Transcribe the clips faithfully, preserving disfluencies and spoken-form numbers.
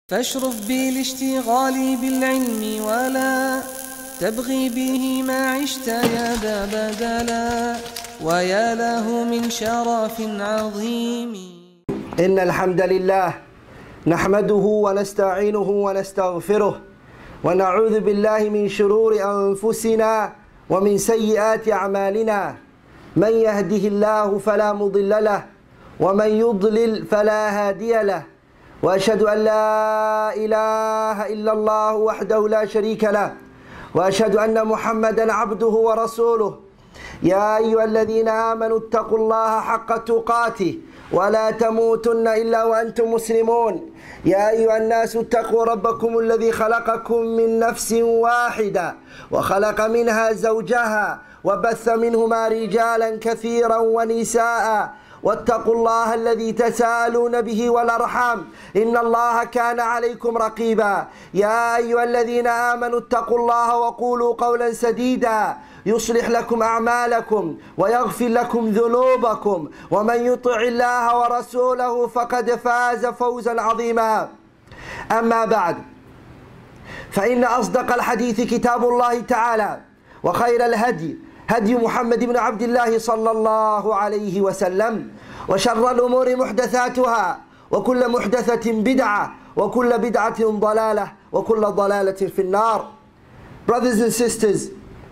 فاشرف بالاشتغال بالعلم ولا تبغي به ما عشت يا ذا بدلا ويا له من شرف عظيم. إن الحمد لله نحمده ونستعينه ونستغفره ونعوذ بالله من شرور أنفسنا ومن سيئات أعمالنا. من يهده الله فلا مضل له ومن يضلل فلا هادي له، وأشهد أن لا إله إلا الله وحده لا شريك له، وأشهد أن محمدا عبده ورسوله. يا أيها الذين آمنوا اتقوا الله حق تقاته ولا تموتن إلا وأنتم مسلمون. يا أيها الناس اتقوا ربكم الذي خلقكم من نفس واحدة وخلق منها زوجها وبث منهما رجالا كثيرا ونساء، واتقوا الله الذي تساءلون به والأرحام إن الله كان عليكم رقيبا. يا أيها الذين آمنوا اتقوا الله وقولوا قولا سديدا يصلح لكم أعمالكم ويغفر لكم ذنوبكم، ومن يطع الله ورسوله فقد فاز فوزا عظيما. أما بعد، فإن أصدق الحديث كتاب الله تعالى، وخير الهدي هدي محمد بن عبد الله صلى الله عليه وسلم، وشر الأمور محدثاتها وكل محدثة بدعة وكل بدعة ضلالة وكل ضلالة في النار. Brothers and sisters,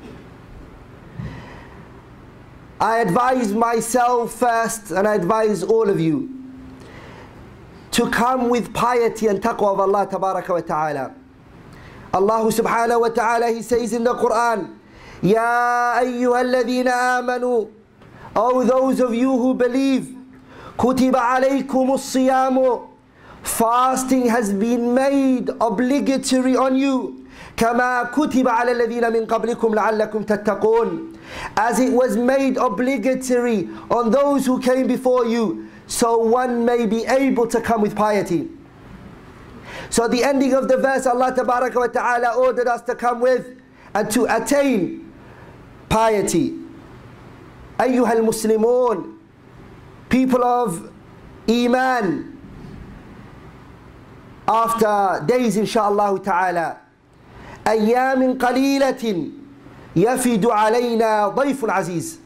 I advise myself first, and I advise all of you to come with piety and taqwa of Allah tabaraka wa ta'ala. Allah subhanahu wa ta'ala, He says in the Quran, Ya ayyuhalladhina amanu, O those of you who believe, kutiba alaykumus siyamu, fasting has been made obligatory on you, kama kutiba ala alladhina min qablikum la'allakum tattaqun, as it was made obligatory on those who came before you, so one may be able to come with piety. So at the ending of the verse, Allah tabaraka wa ta'ala ordered us to come with and to attain piety. Ayyuhal Muslimun, people of Iman, after days insha'Allah ta'ala, أيام قليلة يفد علينا ضيف عزيز.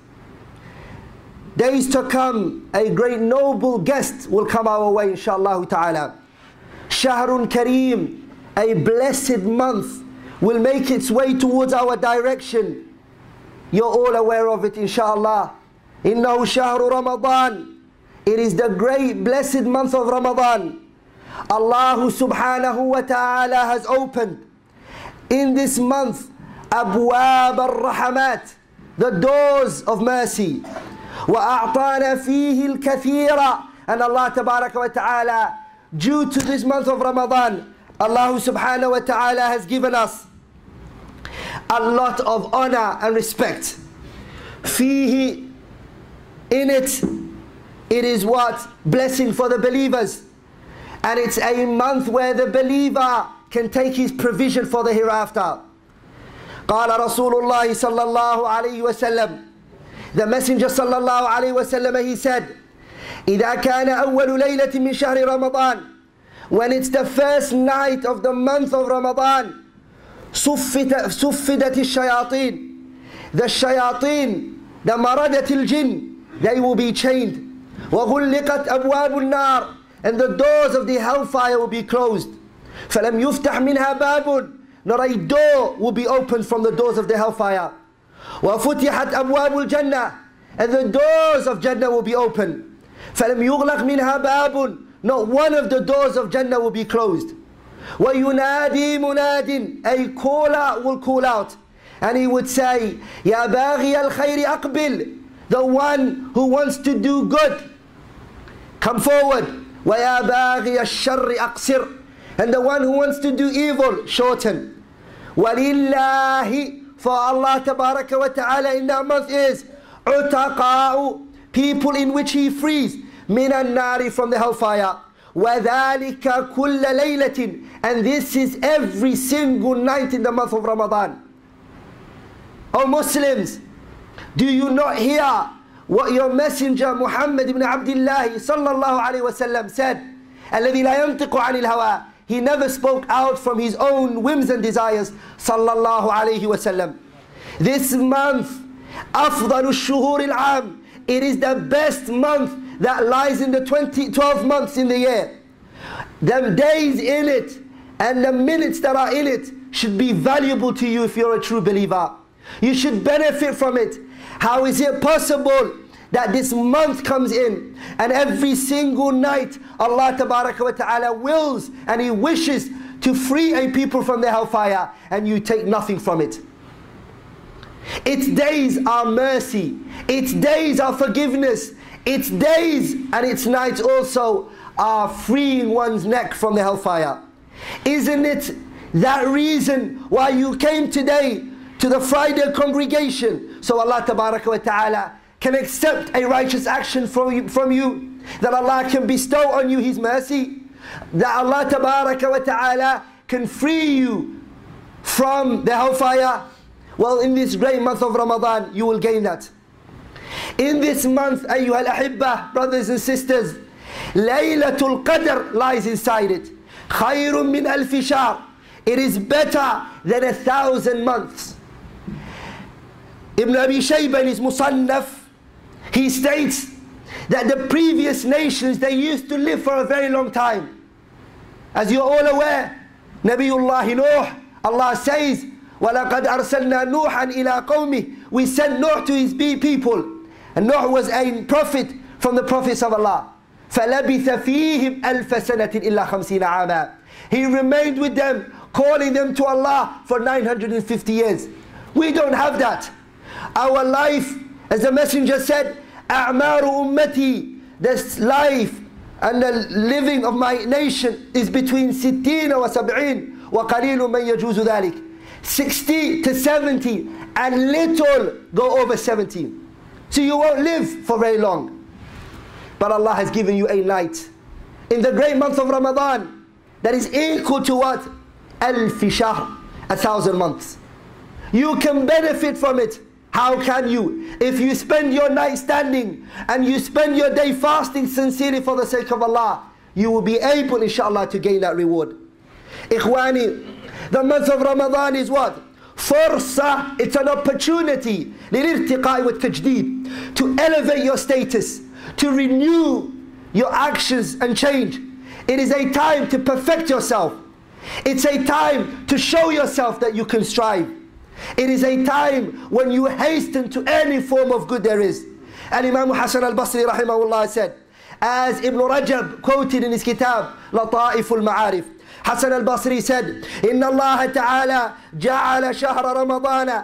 Days to come, a great noble guest will come our way insha'Allah ta'ala. Shahrun Kareem, a blessed month, will make its way towards our direction. You're all aware of it insha'Allah. Innahu shahru Ramadan. It is the great blessed month of Ramadan. Allah subhanahu wa ta'ala has opened in this month abwab al-rahamat, the doors of mercy. وَأَعْطَانَ فِيهِ الْكَثِيرَ. And Allah tabaraka wa ta'ala, due to this month of Ramadan, Allah subhanahu wa ta'ala has given us a lot of honor and respect. Fihi, in it, it is what? Blessing for the believers. And it's a month where the believer can take his provision for the hereafter. قال رسول الله صلى الله عليه وسلم, the Messenger صلى الله عليه وسلم, he said, إذا كان أول ليلة من شهر رمضان, when it's the first night of the month of Ramadan, صفدت الشياطين, the shayateen, the maradat al-jinn, they will be chained. وغلقت أبواب النار, and the doors of the hellfire will be closed. فلم يفتح منها باب, not a door will be opened from the doors of the hellfire. وفتحت أبواب الجنة, and the doors of Jannah will be open. فلم يغلق منها باب, not one of the doors of Jannah will be closed. وَيُنَادِي مُنَادٍ, a caller will call out, and he would say, يَا بَاغِيَ الْخَيْرِ أَقْبِلْ, the one who wants to do good, come forward. وَيَا بَاغِيَ الشَّرِّ أَقْصِرْ, and the one who wants to do evil, shorten. وَلِلَّهِ, for Allah tabaraka wa ta'ala in that month is عُتَقَاءُ, people in which He frees, مِنَ النَّارِ, from the hellfire. وَذَلِكَ كُلَّ لَيْلَةٍ, and this is every single night in the month of Ramadan. O Muslims, do you not hear what your messenger Muhammad ibn Abdullah sallallahu alayhi wa sallam said? الَّذِي لَا يَنْطِقُ عَنِ الْهَوَىٰ, he never spoke out from his own whims and desires, sallallahu alayhi wasallam. This month, أفضل الشهور العام, it is the best month that lies in the twenty, twelve months in the year. The days in it and the minutes that are in it should be valuable to you if you're a true believer. You should benefit from it. How is it possible that this month comes in and every single night Allah tabaraka wa ta'ala wills and He wishes to free a people from the hellfire, and you take nothing from it? Its days are mercy, its days are forgiveness, its days and its nights also are freeing one's neck from the hellfire. Isn't it that reason why you came today to the Friday congregation? So Allah tabaraka wa ta'ala can accept a righteous action from you, from you, that Allah can bestow on you His mercy, that Allah tabaraka wa ta'ala can free you from the hellfire. Well, in this great month of Ramadan, you will gain that. In this month, ayyuhal ahibbah, brothers and sisters, Laylatul Qadr lies inside it. Khayrun min alfi shahr. It is better than a thousand months. Ibn Abi Shayba in his Musannaf, he states that the previous nations, they used to live for a very long time. As you're all aware, Nabiullah Nuh, Allah says, وَلَقَدْ أَرْسَلْنَا نُوحًا إِلَىٰ قَوْمِهِ, we sent Nuh to his people. And Nuh was a prophet from the prophets of Allah. فَلَبِثَ فِيهِمْ أَلْفَ سَنَةٍ إِلَّا خَمْسِينَ عَامًا. He remained with them, calling them to Allah for nine hundred fifty years. We don't have that. Our life, as the messenger said, أَعْمَارُ أُمَّتِي, this life and the living of my nation is between sittin wa sab'in wa qalilun man yajuzu dhalik. sixty to seventy, and little go over seventy. So you won't live for very long. But Allah has given you a night in the great month of Ramadan that is equal to what? Alfi shahr, a thousand months. You can benefit from it. How can you? If you spend your night standing and you spend your day fasting sincerely for the sake of Allah, you will be able, inshallah, to gain that reward. Ikhwani, the month of Ramadan is what? Fursa, it's an opportunity للارتقاء والتجديد, to elevate your status, to renew your actions and change. It is a time to perfect yourself. It's a time to show yourself that you can strive. It is a time when you hasten to any form of good there is. And Imam Hassan al-Basri rahimahullah said, as Ibn Rajab quoted in his kitab Lata'if al-Ma'arif, Hassan al-Basri said, إن الله تعالى جعل شهر رمضان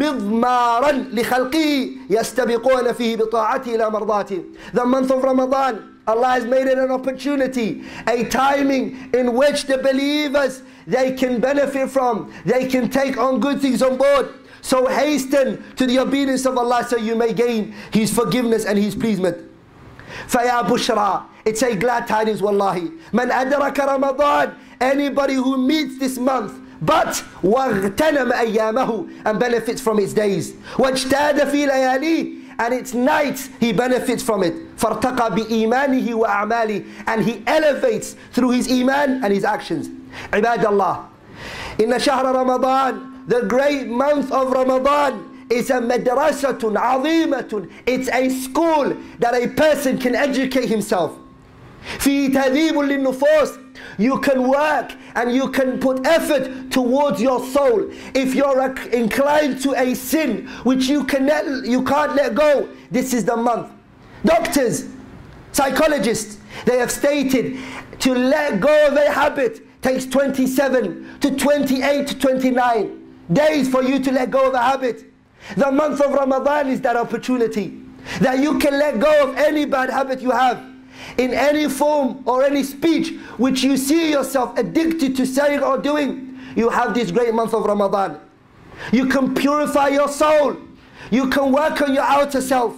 مضمارا لخلقه يستبقون فيه بطاعته إلى مرضاته. The month of Ramadan, Allah has made it an opportunity, a timing in which the believers, they can benefit from, they can take on good things on board. So hasten to the obedience of Allah so you may gain His forgiveness and His pleasement. فَيَا بُشْرَى, it's a glad tidings, wallahi. مَنْ أَدْرَكَ رَمَضَانَ, anybody who meets this month, but وَاغْتَنَمَ أَيَّامَهُ, and benefits from its days. وَاجْتَادَ فِي لَيَالِهِ, and its nights, he benefits from it. فَارْتَقَى بِإِيمَانِهِ وَأَعْمَالِهِ, and he elevates through his iman and his actions. عباد الله, إن شهر رمضان, the great month of Ramadan, is a madrasatun azimatun. It's a school that a person can educate himself. في تهذيب للنفوس, you can work and you can put effort towards your soul. If you're inclined to a sin which you, can let, you can't let go, this is the month. Doctors, psychologists, they have stated to let go of a habit takes twenty-seven to twenty-eight to twenty-nine days for you to let go of a habit. The month of Ramadan is that opportunity that you can let go of any bad habit you have, in any form or any speech which you see yourself addicted to saying or doing. You have this great month of Ramadan. You can purify your soul. You can work on your outer self.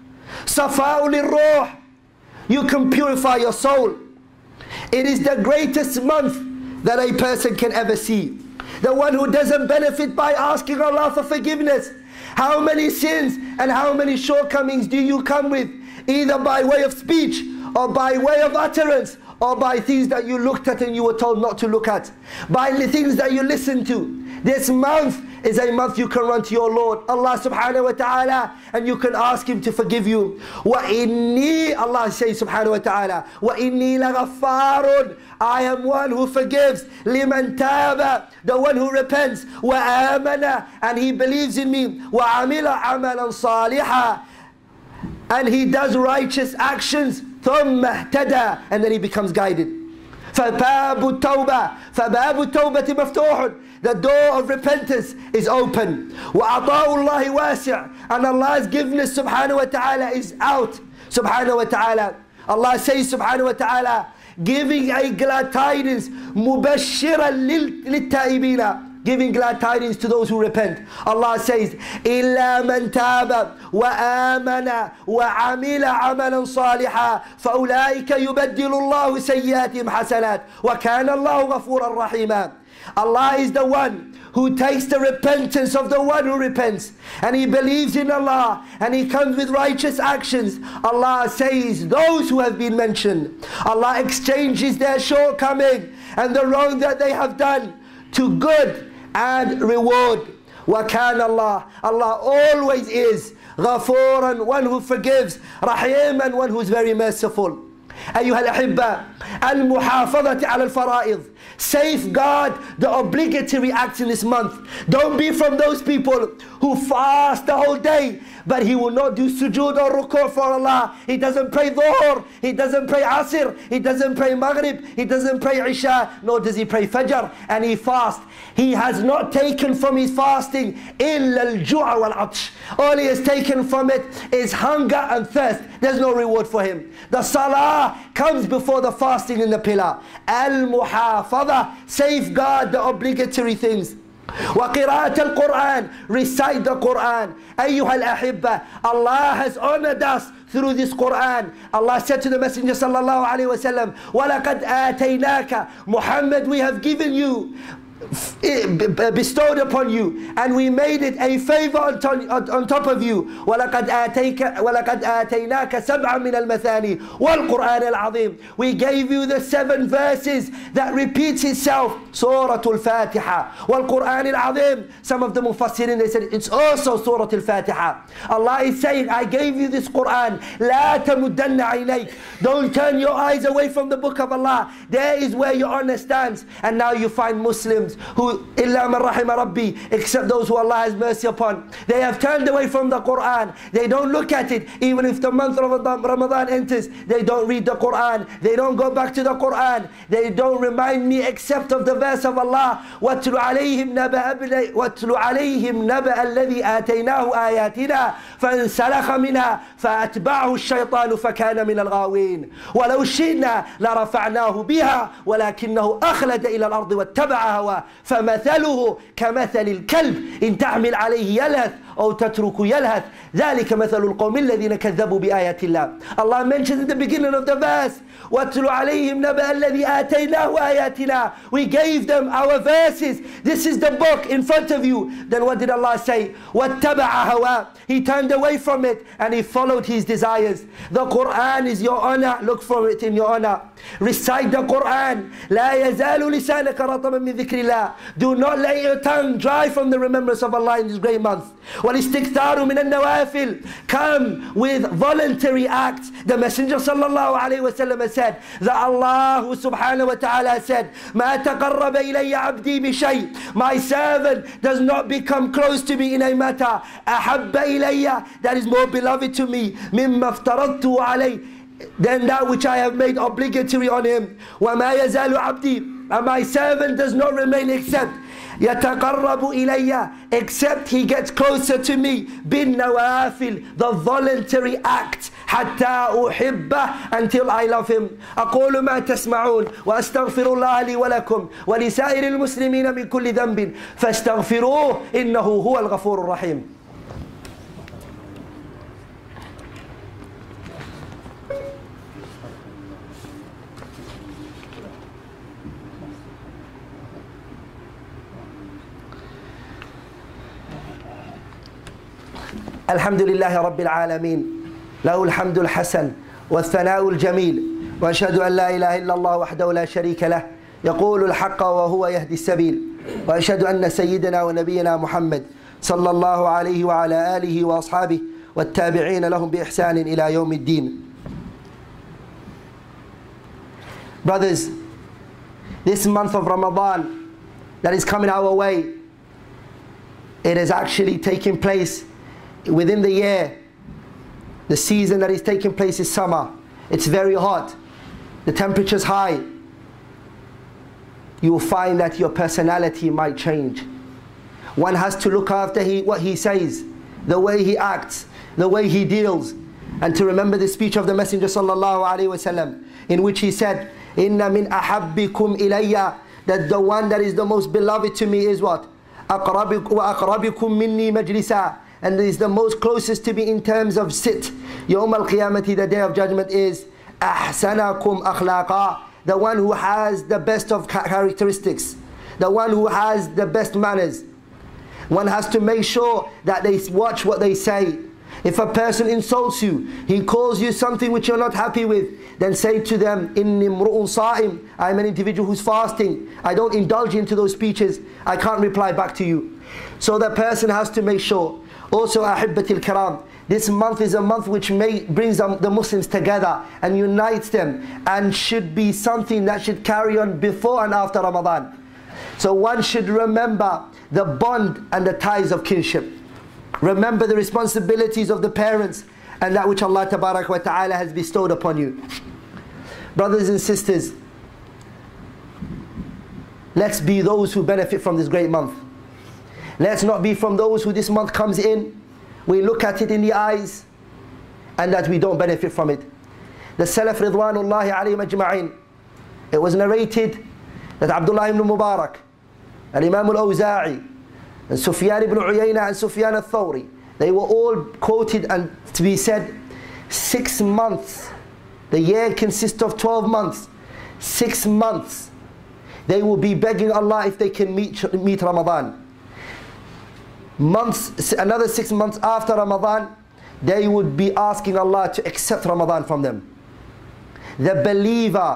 Safa'u lirruh, you can purify your soul. It is the greatest month that a person can ever see. The one who doesn't benefit by asking Allah for forgiveness. How many sins and how many shortcomings do you come with, either by way of speech or by way of utterance or by things that you looked at and you were told not to look at, by the things that you listened to. This month is a month you can run to your Lord, Allah subhanahu wa ta'ala, and you can ask Him to forgive you. وَإِنِّي, Allah says subhanahu wa ta'ala, وَإِنِّي لَغَفَّارٌ, I am one who forgives, لِمَنْ تَابَ, the one who repents, وَآمَنَ, and he believes in me, وَعَمِلَ عَمَلًا صَالِحًا, and he does righteous actions, ثُمَّ اهْتَدَى, and then he becomes guided. فَبَابُ التَّوْبَةِ فَبَابُ التَّوْبَةِ مَفْتُوحٌ, the door of repentance is open. وَعَطَاءُ اللَّهِ وَاسِعٌ, and Allah's giveness subhanahu wa ta'ala is out. Subhanahu wa ta'ala, Allah says subhanahu wa ta'ala, giving a glad tidings, مُبَشِّرًا لِلتَّائِبِينَ, giving glad tidings to those who repent. Allah says, إِلَّا مَنْ تَابَ وَآمَنَ وَعَمِلَ عَمَلًا صَالِحًا فَأُولَٰئِكَ يُبَدِّلُ اللَّهُ سَيِّئَاتِهِمْ حَسَنَاتٍ وَكَانَ اللَّهُ غَفُورًا رَحِيمًا. Allah is the one who takes the repentance of the one who repents, and he believes in Allah, and he comes with righteous actions. Allah says, those who have been mentioned, Allah exchanges their shortcoming and the wrong that they have done to good and reward. وَكَانَ اللَّهُ, Allah always is غَفُورًا, one who forgives, رَحِيمًا, one who is very merciful. أيها الأحبة, المحافظة على الفرائض, safeguard the obligatory acts in this month. Don't be from those people who fast the whole day, but he will not do sujood or ruku' for Allah. He doesn't pray dhuhr, he doesn't pray asr, he doesn't pray maghrib, he doesn't pray isha, nor does he pray fajr, and he fasts. He has not taken from his fasting إِلَّا الْجُوعَ وَالْعَطْشِ. All he has taken from it is hunger and thirst. There's no reward for him. The salah comes before the fasting and the pillar. Al-muhafadha, safeguard the obligatory things. وَقِرَاءَةَ الْقُرْآنِ, recite the Qur'an. أَيُّهَا الْأَحِبَّةِ, Allah has honored us through this Qur'an. Allah said to the Messenger sallallahu alayhi wa sallam, وَلَقَدْ آتَيْنَاكَ, Muhammad, we have given you, bestowed upon you, and we made it a favor on, on top of you. وَلَقَدْ آتَيْكَ وَلَقَدْ آتَيْنَاكَ سَبْعًا مِنَ الْمَثَانِي وَالْقُرْآنِ الْعَظِيمِ. We gave you the seven verses that repeats itself. Surah Al-Fatiha, وَالْقُرْآنِ الْعَظِيمِ. Some of the Mufassirin, they said it's also Surah Al-Fatiha. Allah is saying, I gave you this Qur'an. لَا تَمُدَّنَّ عَيْنَيْكَ, don't turn your eyes away from the book of Allah. There is where your honor stands. And now you find Muslims who, إِلَّا مَنْ رَحِمَ رَبِّي, except those who Allah has mercy upon, they have turned away from the Qur'an. They don't look at it. Even if the month of Ramadan enters, they don't read the Qur'an. They don't go back to the Qur'an. They don't remind me except of the verse of Allah, وَاتْلُ عَلَيْهِمْ نَبَأَ وَاتْلُ عَلَيْهِمْ نَبَأَ الَّذِي آتَيْنَاهُ آيَاتِنَا فَانْسَلَخَ مِنْهَا فَأَتْبَعَهُ الشَّيْطَانُ فَكَانَ مِنَ الْغَاوِينَ وَلَوْ شِئْنَا لَرَفَعْنَاهُ بِهَا وَلَكِنَّهُ أَخْلَدَ إِلَى الْأَرْضِ وَاتَّبَعَ هَوَاهُ فَمَثَلُهُ كَمَثَلِ الْكَلْبِ إِنْ تَحْمِلْ عَلَيْهِ يَلْهَثْ أو تترك يلهث ذلك مثل القوم الذين كذبوا بآيات الله. Allah mentions in the beginning of the verse, وَاتْلُ عَلَيْهِمْ نَبَأَ الَّذِي آتَيْنَاهُ آيَاتِنَا, we gave them our verses. This is the book in front of you. Then what did Allah say? وَاتَّبَعَ هَوَاهُ, he turned away from it and he followed his desires. The Qur'an is your honor. Look for it in your honor. Recite the Qur'an. لا يزال لسانك رطبا من ذكر الله. Do not let your tongue dry from the remembrance of Allah in this great month. وَالِاسْتِكْثَارُ مِنَ النَّوَافِلِ, come with voluntary acts. The Messenger sallallahu alayhi wa sallam said that Allah subhanahu wa ta'ala said, مَا تَقَرَّبَ إِلَيَّ عَبْدِي بِشَيْءٍ, my servant does not become close to me in a matter أَحَبَّ إِلَيَّ, that is more beloved to me, مِمَّا افْتَرَضْتُ عَلَيْهِ, than that which I have made obligatory on him. وَمَا يَزَالُ عَبْدِي, and my servant does not remain except يَتَقَرَّبُ إِلَيَّ, except he gets closer to me, بِالنَّوَافِلِ, the voluntary act, حَتَّى أُحِبَّهُ, until I love him. أقول ما تسمعون وأستغفر الله لي ولكم ولسائر المسلمين من كل ذنب فاستغفروه إنه هو الغفور الرحيم. الحمد لله رب العالمين له الحمد الحسن والثناء الجميل وأشهد أن لا إله إلا الله وحده لا شريك له يقول الحق وهو يهدي السبيل وأشهد أن سيدنا ونبينا محمد صلى الله عليه وعلى آله وأصحابه والتابعين لهم بإحسان إلى يوم الدين. Brothers, this month of Ramadan that is coming our way, it is actually taking place within the year. The season that is taking place is summer. It's very hot. The temperature is high. You will find that your personality might change. One has to look after he, what he says, the way he acts, the way he deals, and to remember the speech of the Messenger sallallahu alaihi wasallam, in which he said, "Inna min ahabbikum ilayya," that the one that is the most beloved to me is what? أَقْرَبِكُمْ وَأَقْرَبِكُمْ مِنِّي مَجْلِسًا, and is the most closest to me in terms of sit. Yawm al-Qiyamati, the day of judgment, is أَحْسَنَكُمْ أَخْلَاقًا, the one who has the best of characteristics, the one who has the best manners. One has to make sure that they watch what they say. If a person insults you, he calls you something which you're not happy with, then say to them, "Inni mru'un sa'im," I am an individual who's fasting. I don't indulge into those speeches. I can't reply back to you. So the person has to make sure. Also, ahibbatil kiram, this month is a month which may, brings the Muslims together and unites them, and should be something that should carry on before and after Ramadan. So one should remember the bond and the ties of kinship. Remember the responsibilities of the parents and that which Allah Tabarak wa Ta'ala has bestowed upon you. Brothers and sisters, let's be those who benefit from this great month. Let's not be from those who this month comes in, we look at it in the eyes, and that we don't benefit from it. The salaf ridwanullahi alayhim ajma'in, it was narrated that Abdullah ibn Mubarak, al-Imam al-Awza'i, and Sufyan ibn Uyayna and Sufyan al-Thawri, they were all quoted and to be said, six months, the year consists of twelve months, six months, they will be begging Allah if they can meet, meet Ramadan. Months, another six months after Ramadan, they would be asking Allah to accept Ramadan from them. The believer,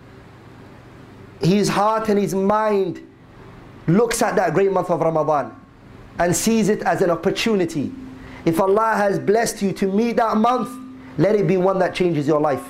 his heart and his mind looks at that great month of Ramadan and sees it as an opportunity. If Allah has blessed you to meet that month, let it be one that changes your life.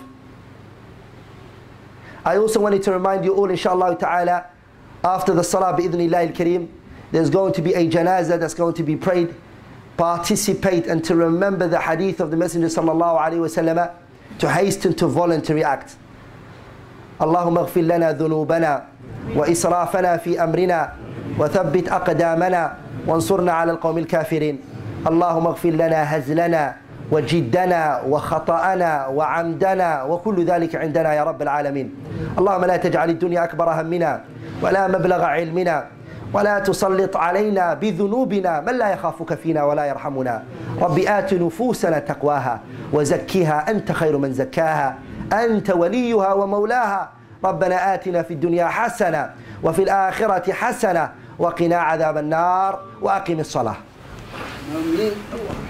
I also wanted to remind you all, inshallah ta'ala, after the salah bi'idhnillah al-kareem, there's going to be a janazah that's going to be prayed. Participate and to remember the hadith of the Messenger sallallahu alayhi wa sallam, to hasten to voluntary act. Allahumma ighfir lana dhunubana wa israfana fi amrina wa thabbit aqdamana وانصرنا على القوم الكافرين. اللهم اغفر لنا هزلنا وجدنا وخطأنا وعمدنا وكل ذلك عندنا يا رب العالمين. اللهم لا تجعل الدنيا أكبر همنا ولا مبلغ علمنا ولا تسلط علينا بذنوبنا من لا يخافك فينا ولا يرحمنا. رب آت نفوسنا تقواها وزكها أنت خير من زكاها أنت وليها ومولاها. ربنا آتنا في الدنيا حسنة وفي الآخرة حسنة وقنا عذاب النار وأقم الصلاة. آمين.